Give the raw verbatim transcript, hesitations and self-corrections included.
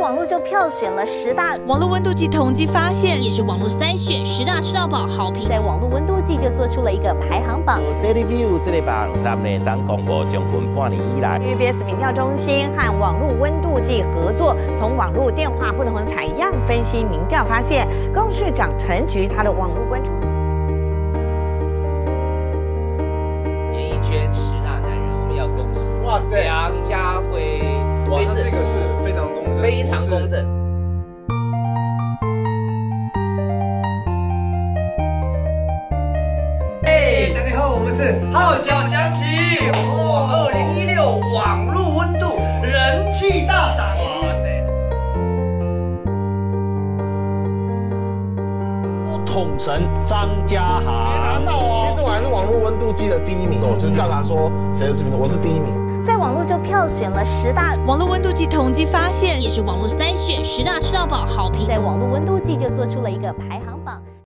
网络就票选了十大网络温度计统计发现， 也是网络筛选十大吃到饱好评， 在网络温度计就做出了一个排行榜。 Daily View 这礼拜二十内张公布，将近半年以来 ，U B S 民调中心和网络温度计合作，从网络电话不同的采样分析民调，发现高雄市长陈菊他的网络关注。 演艺圈十大男人，我们要恭喜！哇塞，梁家辉， 哇，他这个是非常公正， 非常公正。 哎，大家好，我们是号角响起哦，二零一六网络温度人气大赏。哇塞！ 统神张家航， 其实我还是网络温度计的第一名哦，就是调查说谁的知名度，我是第一名。 在网络就票选了十大网络温度计统计发现， 也是网络筛选十大吃到饱好评， 在网络温度计就做出了一个排行榜。